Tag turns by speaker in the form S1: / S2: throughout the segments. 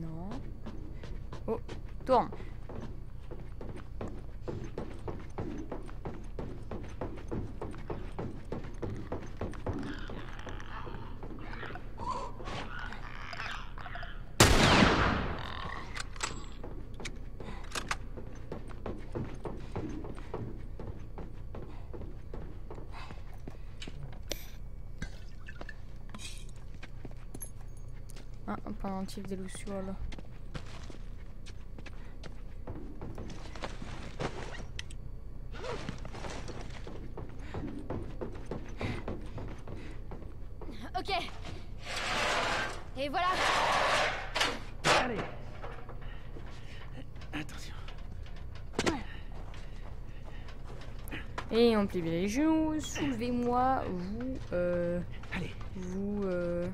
S1: Non. Oh, tourne. Ah, un pendentif des lucioles.
S2: Ok. Et voilà.
S3: Allez. Attention.
S1: Et on plie les genoux. Soulevez-moi. Vous.
S3: Allez.
S1: Vous.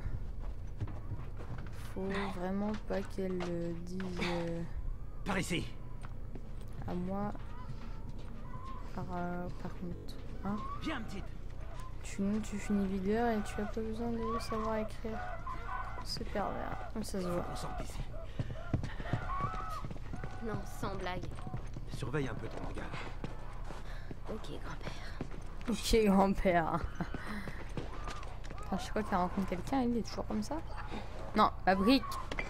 S1: Faut vraiment pas qu'elle dise
S3: Par ici.
S1: à moi. Par contre. Hein?
S3: Viens, petite.
S1: Tu finis videur et tu as pas besoin de savoir écrire. C'est pervers. Ça se voit.
S3: On sort d'ici.
S2: Non, sans blague.
S3: Surveille un peu ton regard.
S2: Ok, grand-père.
S1: Ok, grand-père. À chaque fois qu'elle rencontre quelqu'un, il est toujours comme ça. Non, la brique.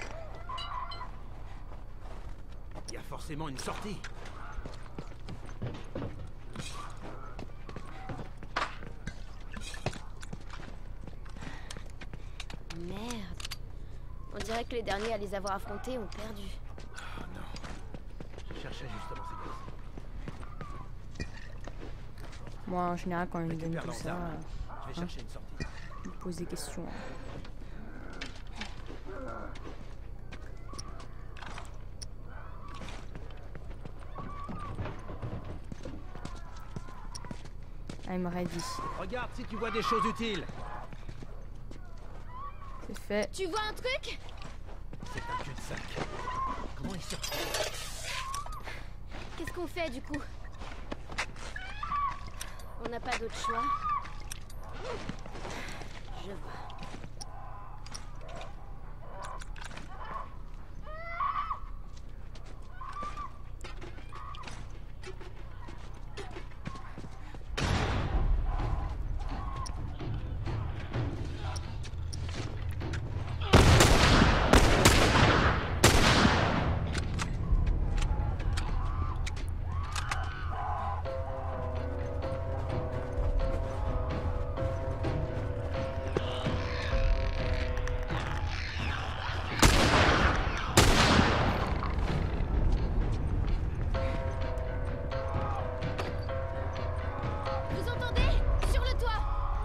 S3: Il y a forcément une sortie.
S2: Merde. On dirait que les derniers à les avoir affrontés ont perdu.
S3: Oh non. Je cherchais justement ces gosses.
S1: Moi, en général, quand il me donne
S3: Récupère
S1: tout
S3: leurs
S1: ça,
S3: armes. Je vais chercher une sortie.
S1: il me pose des questions. I'm ready.
S3: Regarde si tu vois des choses utiles.
S1: C'est fait.
S2: Tu vois un truc?
S3: C'est un cul-de-sac. Comment il sort?
S2: Qu'est-ce qu'on fait du coup? On n'a pas d'autre choix. Je vois. Vous entendez? Sur le toit!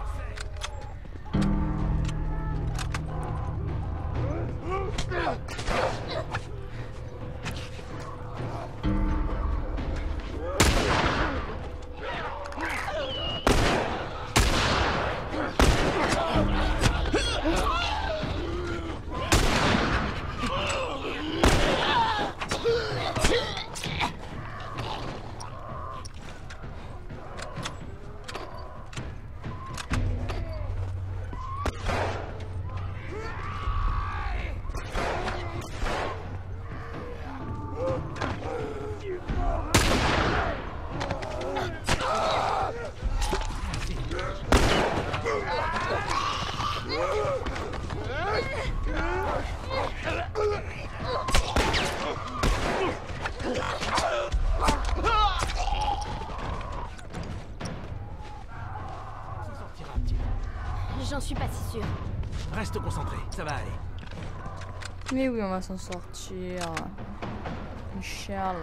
S2: J'en suis pas si sûre.
S3: Reste concentré, ça va aller.
S1: Mais oui, on va s'en sortir. Michel.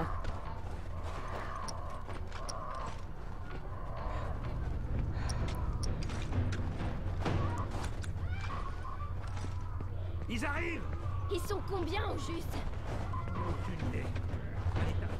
S3: Ils arrivent!
S2: Ils sont combien au juste?
S3: Aucune idée. Allez, là.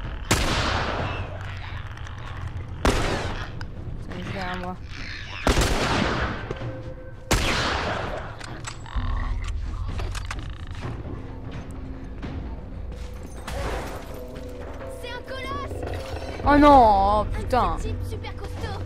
S1: Ça me fait à moi.
S2: C'est un colosse!
S1: Oh non, oh,
S2: Un
S1: putain.
S2: petit type super costaud!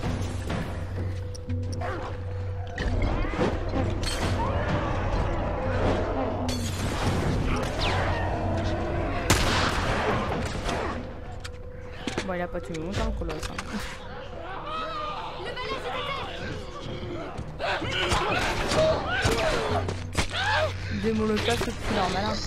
S1: Bon, il a pas tué longtemps, le colosse. Hein.
S2: Le balai,
S1: Des molotovs, c'est plus normal. Hein.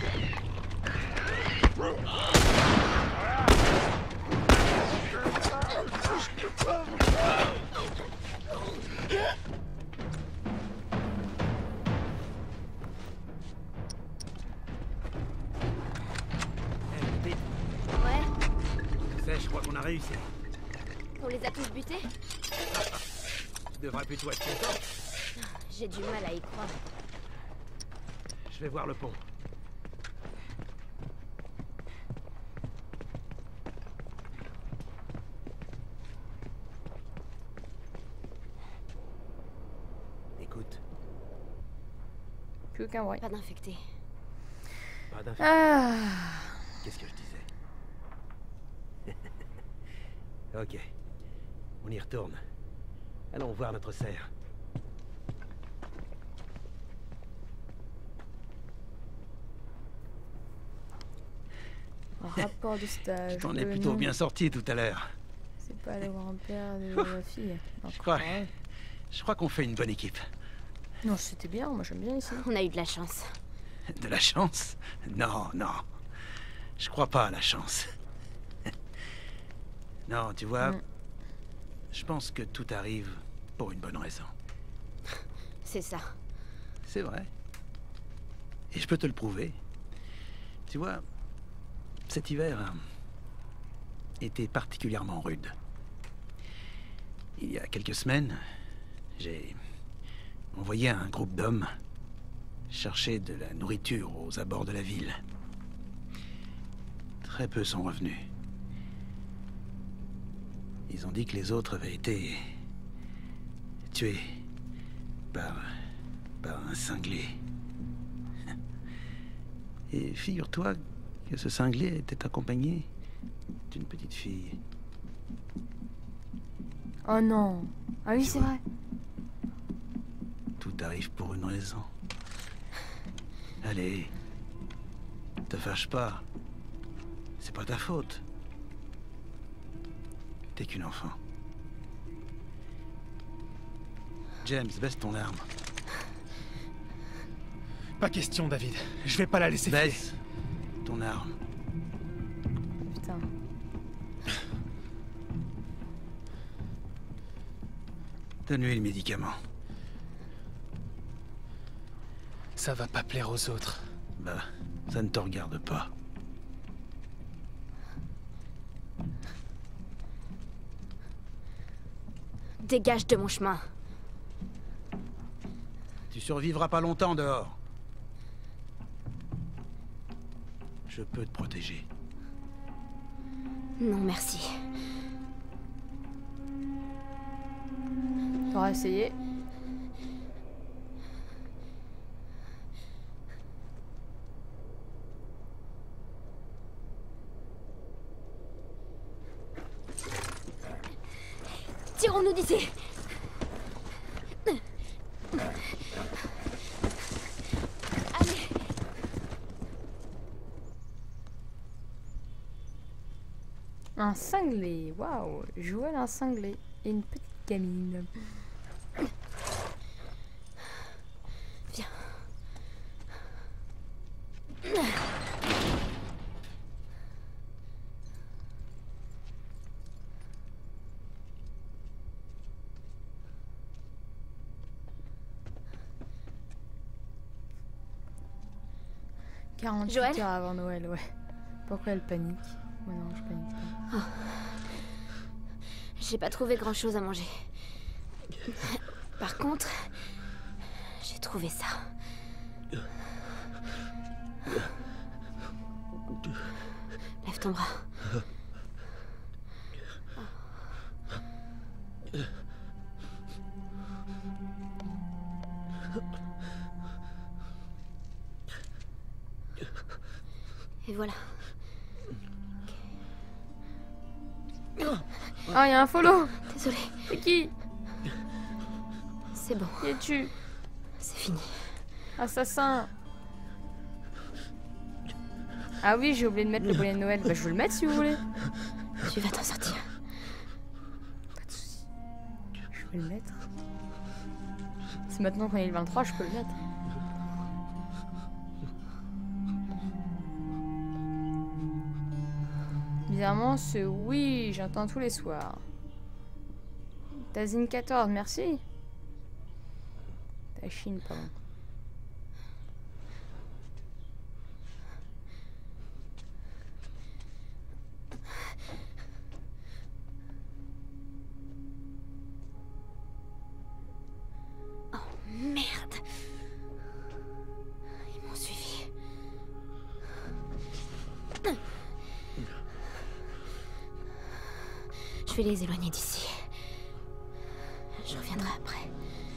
S3: Vite.
S2: Ouais,
S3: Tu sais, je crois qu'on a réussi.
S2: on les a tous butés?
S3: Tu devrais plutôt être content.
S2: J'ai du mal à y croire.
S3: Je vais voir le pont. Écoute,
S1: Plus qu'un vrai.
S2: Pas d'infectés.
S3: pas d'info.
S1: Ah.
S3: Qu'est-ce que je disais? Ok. On y retourne. Allons voir notre serre.
S1: Rapport de stage.
S3: T'en es
S1: Le
S3: plutôt
S1: nom,
S3: bien sorti tout à l'heure.
S1: C'est pas le grand-père de la fille. Non,
S3: Je crois qu'on fait une bonne équipe.
S1: non, c'était bien, moi j'aime bien ici.
S2: On a eu de la chance.
S3: De la chance? Non, non. Je crois pas à la chance. Non, tu vois,
S1: Mm.
S3: je pense que tout arrive pour une bonne raison.
S2: C'est ça.
S3: C'est vrai. Et je peux te le prouver. Tu vois, cet hiver était particulièrement rude. Il y a quelques semaines, j'ai envoyé un groupe d'hommes chercher de la nourriture aux abords de la ville. Très peu sont revenus. Ils ont dit que les autres avaient été tués par un cinglé. Et figure-toi que ce cinglé était accompagné d'une petite fille.
S1: Oh non. Ah oui,
S3: Tu
S1: c'est
S3: vois.
S1: vrai.
S3: Tout arrive pour une raison. Allez, te fâche pas. C'est pas ta faute. T'es qu'une enfant. James, baisse ton arme.
S4: Pas question, David. Je vais pas la laisser filer.
S3: Baisse ton arme.
S1: Putain.
S3: Donne-lui le médicament.
S4: Ça va pas plaire aux autres.
S3: Bah, ça ne te regarde pas.
S2: Dégage de mon chemin.
S3: Tu survivras pas longtemps dehors. Je peux te protéger.
S2: Non, merci.
S1: T'auras essayé.
S2: Tirons-nous d'ici. Allez.
S1: Un cinglé. Waouh. Joël un cinglé. Et une petite gamine.
S2: Viens. Joël
S1: 48 heures avant Noël, ouais. Pourquoi elle panique? Moi non, je panique pas.
S2: J'ai pas trouvé grand-chose à manger. Par contre, j'ai trouvé ça. Lève ton bras. Et voilà.
S1: Ah, il y a un follow.
S2: Désolée.
S1: C'est qui?
S2: C'est bon.
S1: Qui es-tu?
S2: C'est fini.
S1: Assassin. Ah oui, j'ai oublié de mettre le bonnet de Noël. Bah, je veux le mettre si vous voulez.
S2: Tu vas t'en sortir.
S1: Pas de soucis. Je vais le mettre. C'est maintenant quand il est le 23, je peux le mettre. Bizarrement, ce oui, j'entends tous les soirs. Tazine 14, merci. Ta Chine, pardon.
S2: Merde. Ils m'ont suivi. Je vais les éloigner d'ici. Je reviendrai après.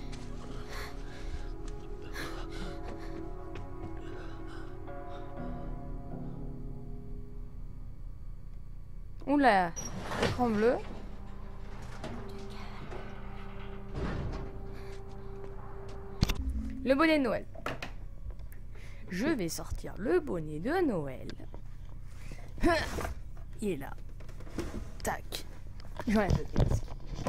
S1: Oula, écran bleu. Le bonnet de Noël. Je vais sortir le bonnet de Noël. Il est là. Tac. J'enlève le casque.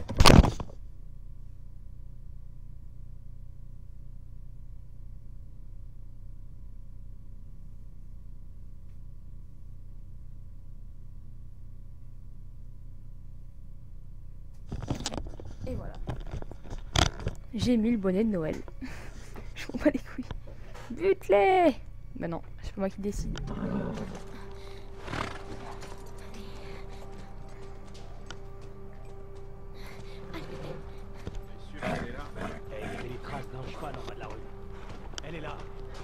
S1: Et voilà. J'ai mis le bonnet de Noël. Je m'en bats les couilles. Bute-les! Bah non, c'est pas moi qui décide.
S5: Les traces d'un cheval en bas de la rue. Elle est là.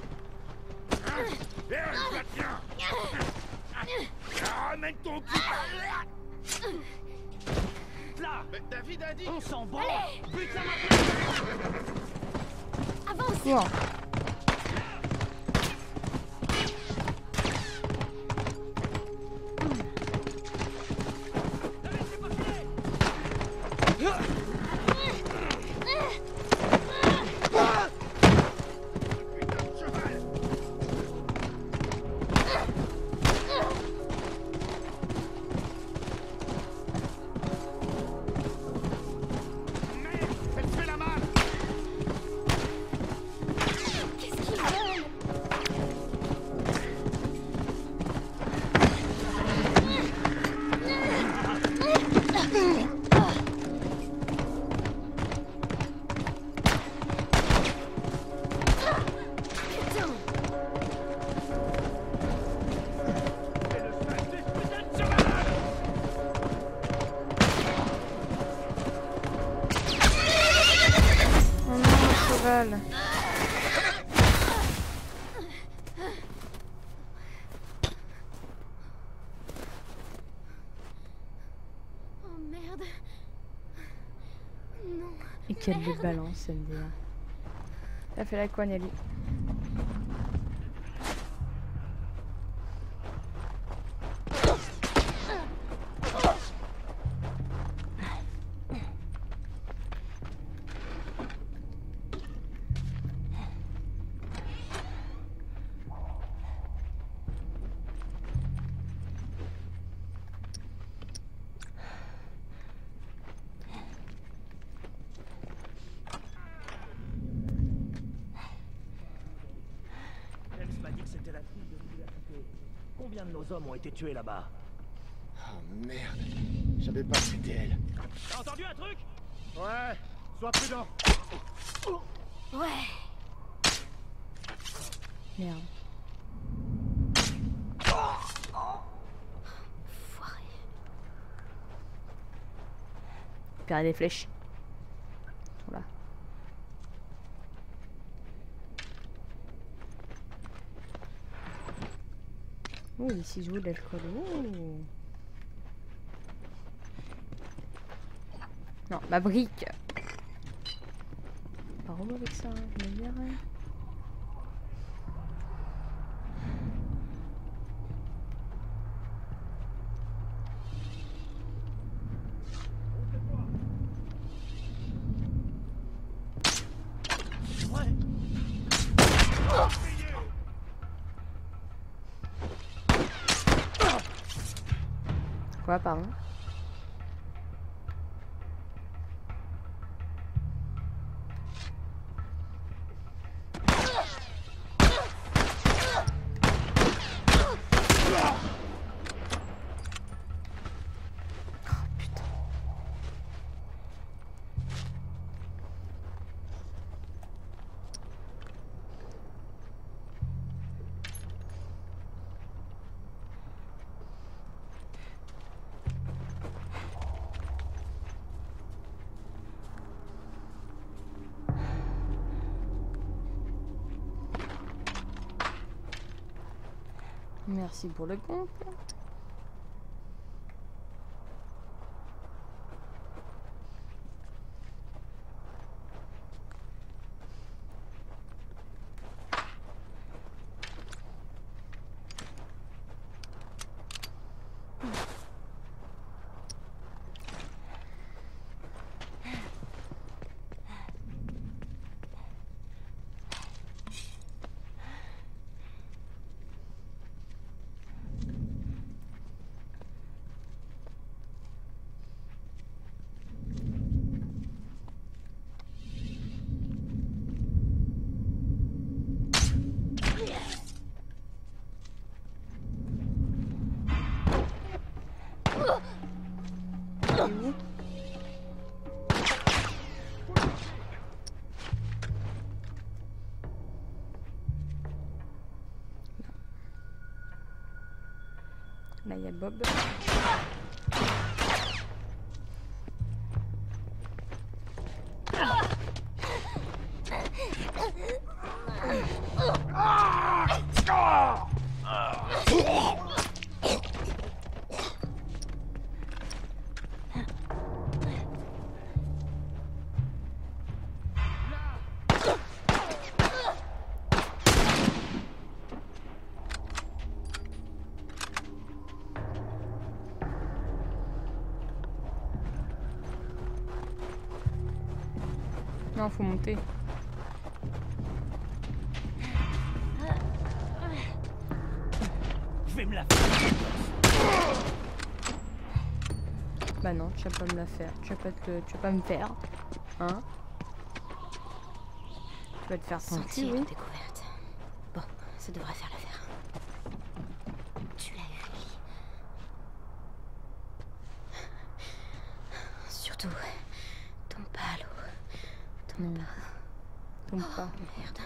S6: Ramène ton cul.
S5: Là.
S6: Mais David a dit.
S5: On s'en bat. Bute la
S2: Avance.
S1: Cours. cheval.
S2: Oh merde. Non.
S1: Et quelle lui balance, MDA. Ça fait la quoi, Nelly?
S5: m'a dit que c'était la fille de l'université. Combien de nos hommes ont été tués là-bas?
S6: Oh merde, je savais pas que c'était elle.
S5: T'as entendu un truc?
S6: Ouais, sois prudent.
S2: Ouais.
S1: Merde.
S2: Foiré.
S1: Perdre des flèches. Voilà. Oh, les ciseaux de l'alcool. Oh. Non, ma brique. Pardon. relou avec ça, je me dirais. Quoi, pardon? Merci pour le compte. Là, il y a Bob. Non, faut monter.
S5: Je vais me la faire.
S1: Bah non, tu vas pas me la faire. Tu vas pas me faire. Hein? Tu vas te faire sentir,
S2: Sentier
S1: oui.
S2: de découverte. Bon, ça devrait faire l'affaire. Tu l'as eu, Ellie. Surtout, tombe pas à l'eau. Tombe
S1: Non.
S2: pas.
S1: Tombe pas.
S2: Oh, merde.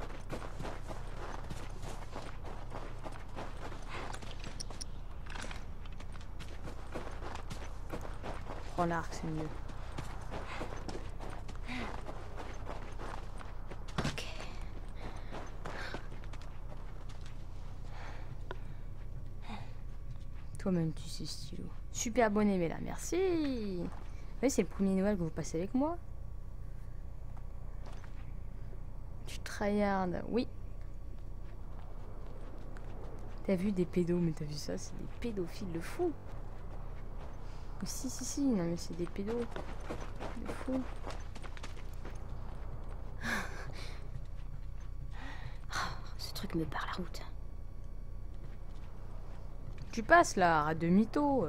S1: Prends l'arc, c'est mieux.
S2: Ok.
S1: Toi-même, tu sais, stylo. Super bonnet, mais là, merci. Oui, c'est le premier Noël que vous passez avec moi. Tu tryhardes, oui. T'as vu des pédos, mais t'as vu ça, c'est des pédophiles de fou. Si, non mais c'est des pédos. De fou.
S2: Ce truc me barre la route.
S1: Tu passes là, à demi-taux.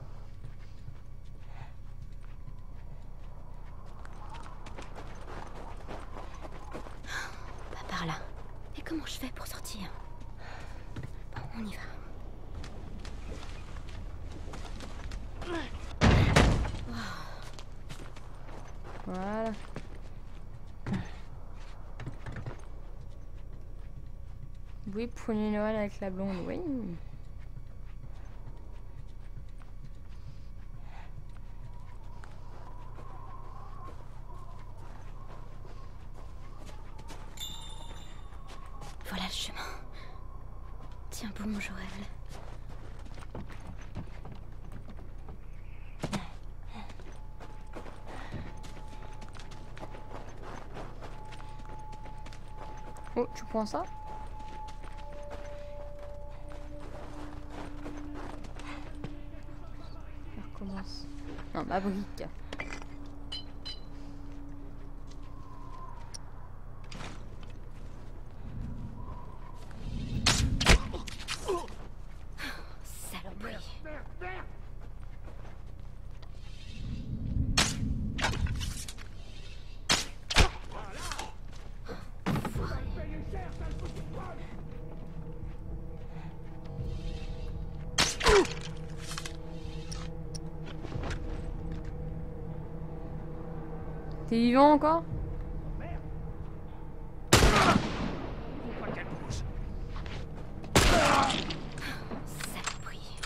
S2: Pas par là. Et comment je fais pour sortir? Bon, on y va.
S1: Voilà. Oui, premier Noël avec la blonde, oui.
S2: Voilà le chemin. Tiens bon, Joël.
S1: Oh, tu prends ça? On recommence. Non, ma brique.
S2: Saloperie.
S1: T'es vivant encore?
S5: Faut pas qu'elle bouge.
S2: Saloperie.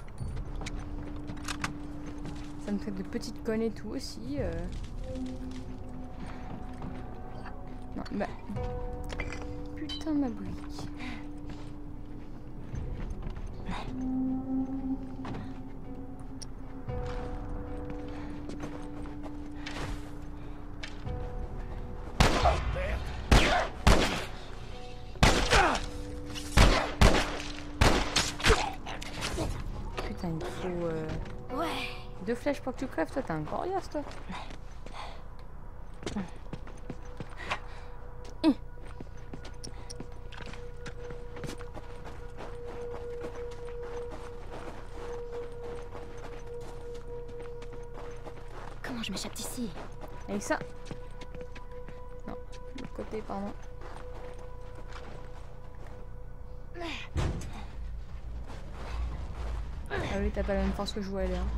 S1: Ça me traite de petite conne et tout aussi. Non, bah... Putain, ma brique. Putain, il faut...
S2: Ouais.
S1: 2 flèches pour que tu crèves, toi, t'es un coriace, toi.
S2: Comment je m'échappe d'ici?
S1: Avec ça. Non, de l'autre côté, pardon. Ah oui, t'as pas la même force que je vois, elle. Hein.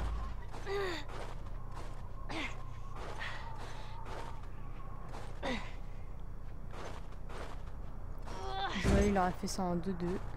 S1: Joël, il aurait fait ça en 2-2.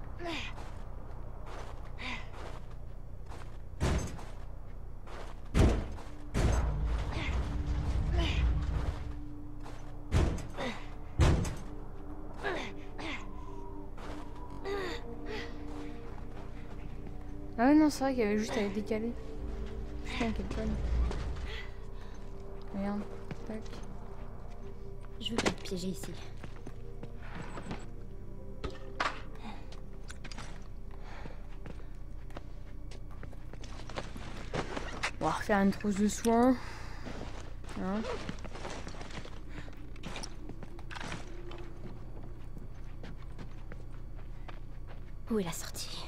S1: Ah ouais, non, c'est vrai qu'il y avait juste à les décaler. Putain, quelle conne. Regarde, tac.
S2: Je veux pas être piégée ici.
S1: On va refaire une trousse de soins. Hein.
S2: Où est la sortie?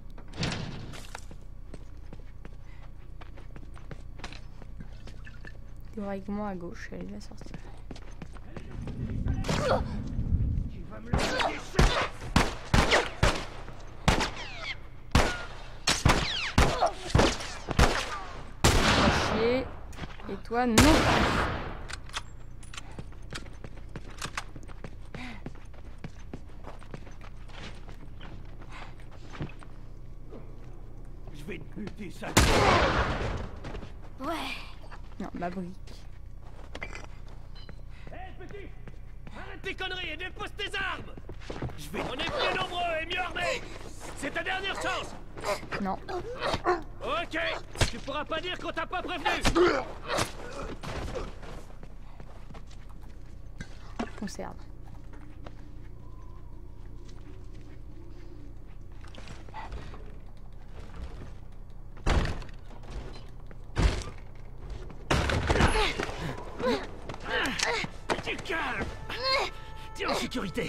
S1: Théoriquement à gauche, elle est la sortie.
S5: Tu vas me le laisser.
S1: Pas chier. Et toi, non.
S5: Je vais te buter, ça.
S2: Ouais.
S1: Non, ma brique.
S5: Hé, petit! Arrête tes conneries et dépose tes armes! On est plus nombreux et mieux armés! C'est ta dernière chance!
S1: Non.
S5: Ok! Tu pourras pas dire qu'on t'a pas prévenu!
S1: Conserve.
S5: Du calme! T'es en sécurité!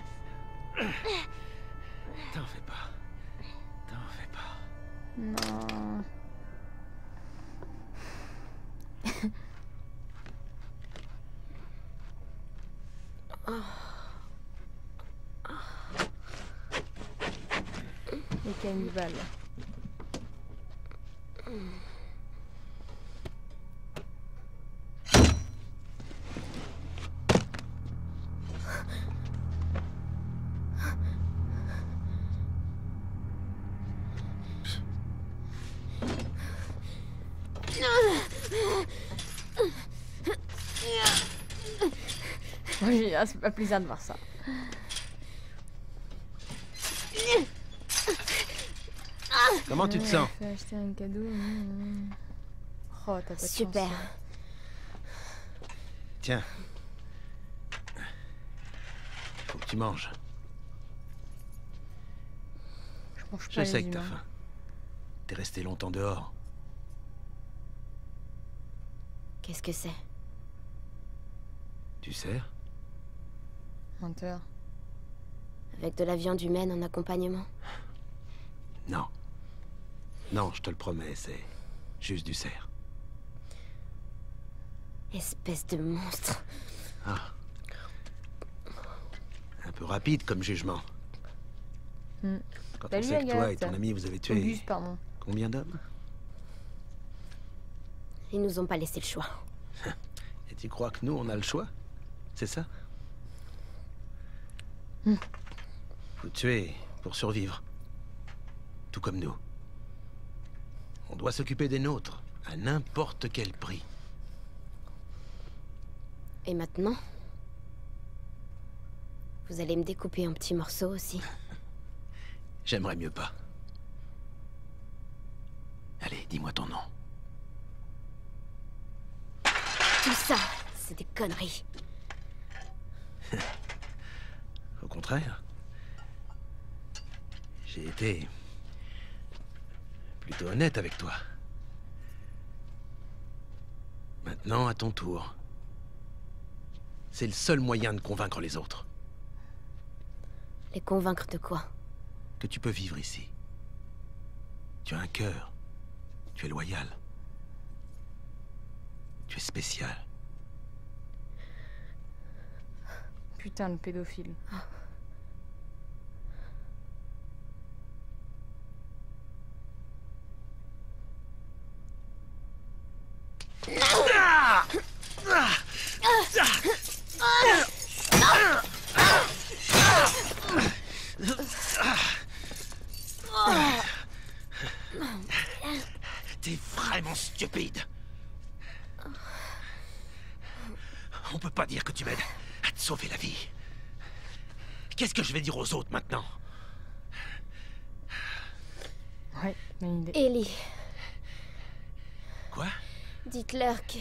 S5: T'en fais pas. T'en fais pas.
S1: Non. Les cannibales. Oui, ah, c'est pas plaisir de voir ça.
S3: Comment tu te sens?
S1: Je vais acheter un cadeau. Oh, t'as pas de
S2: Super.
S1: chance,
S3: Tiens. Faut que tu manges.
S1: Je mange pas
S3: Je sais
S1: les
S3: que t'as
S1: humains.
S3: faim. T'es resté longtemps dehors.
S2: Qu'est-ce que c'est?
S3: Tu sers?
S1: Menteur.
S2: Avec de la viande humaine en accompagnement?
S3: Non. Non, je te le promets, c'est juste du cerf.
S2: Espèce de monstre.
S3: Ah. Un peu rapide comme jugement.
S1: Hmm.
S3: Quand
S1: Salut,
S3: on sait que toi et
S1: Agathe.
S3: ton ami vous avez tué
S1: Auguste, pardon.
S3: combien d'hommes?
S2: Ils nous ont pas laissé le choix.
S3: Et tu crois que nous, on a le choix? C'est ça? Faut tuer pour survivre. Tout comme nous. On doit s'occuper des nôtres, à n'importe quel prix.
S2: Et maintenant? Vous allez me découper en petits morceaux aussi?
S3: J'aimerais mieux pas. Allez, dis-moi ton nom.
S2: Tout ça, c'est des conneries.
S3: Au contraire. J'ai été... plutôt honnête avec toi. Maintenant, à ton tour. C'est le seul moyen de convaincre les autres.
S2: Les convaincre de quoi?
S3: Que tu peux vivre ici. Tu as un cœur. Tu es loyal. Tu es spécial.
S1: Putain, le pédophile.
S3: T'es vraiment stupide. On peut pas dire que tu m'aides à te sauver la vie. Qu'est-ce que je vais dire aux autres maintenant?
S1: Ouais, bonne idée.
S2: Ellie,
S3: Quoi?
S2: dites-leur que...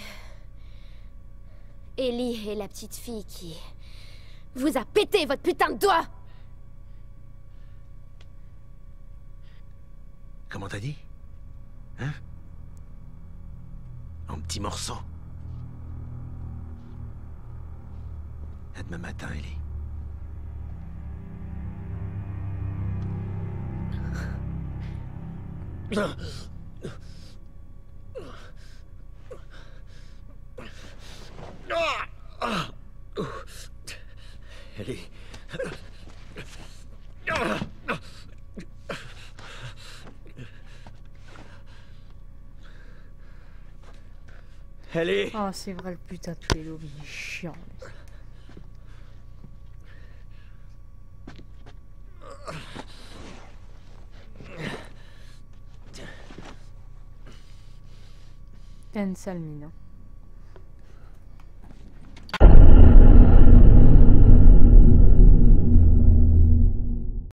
S2: Ellie est la petite fille qui... vous a pété votre putain de doigt!
S3: Comment t'as dit? Hein? En petits morceaux. À demain matin, Ellie. Ellie. Ellie.
S1: Oh, c'est vrai, le putain de pédo, il est chiant. T'as une sale mine, hein.